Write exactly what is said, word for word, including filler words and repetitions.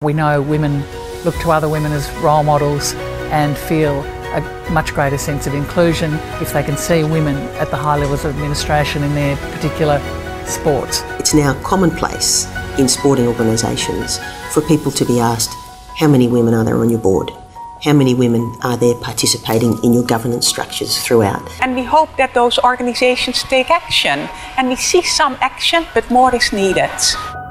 We know women look to other women as role models and feel a much greater sense of inclusion if they can see women at the high levels of administration in their particular sports. It's now commonplace in sporting organisations for people to be asked, how many women are there on your board? How many women are there participating in your governance structures throughout? And we hope that those organisations take action. And we see some action, but more is needed.